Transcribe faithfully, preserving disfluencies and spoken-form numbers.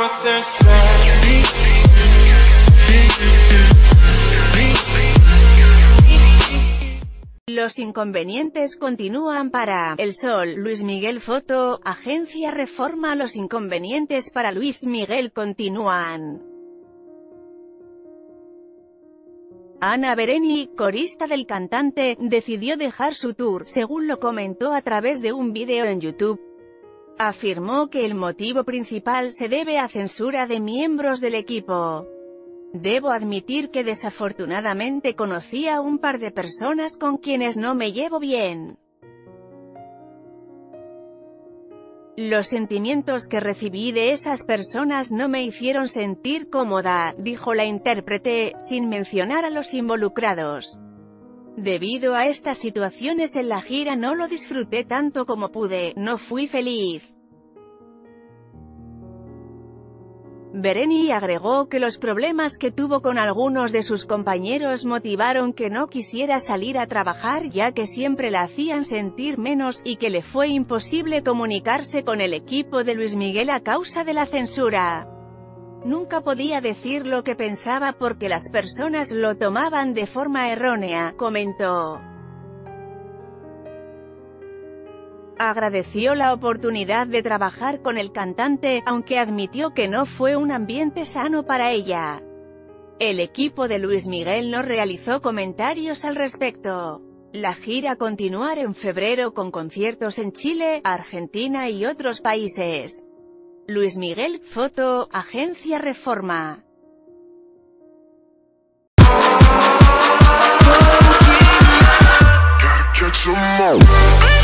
Los inconvenientes continúan para El Sol. Luis Miguel foto, agencia Reforma. Los inconvenientes para Luis Miguel continúan. Ana Bereni, corista del cantante, decidió dejar su tour, según lo comentó a través de un vídeo en YouTube. Afirmó que el motivo principal se debe a censura de miembros del equipo. Debo admitir que desafortunadamente conocí a un par de personas con quienes no me llevo bien. Los sentimientos que recibí de esas personas no me hicieron sentir cómoda, dijo la intérprete, sin mencionar a los involucrados. Debido a estas situaciones en la gira no lo disfruté tanto como pude, no fui feliz. Bereni agregó que los problemas que tuvo con algunos de sus compañeros motivaron que no quisiera salir a trabajar ya que siempre la hacían sentir menos, y que le fue imposible comunicarse con el equipo de Luis Miguel a causa de la censura. Nunca podía decir lo que pensaba porque las personas lo tomaban de forma errónea, comentó. Agradeció la oportunidad de trabajar con el cantante, aunque admitió que no fue un ambiente sano para ella. El equipo de Luis Miguel no realizó comentarios al respecto. La gira continuará en febrero con conciertos en Chile, Argentina y otros países. Luis Miguel foto, agencia Reforma. Gotta catch 'em all.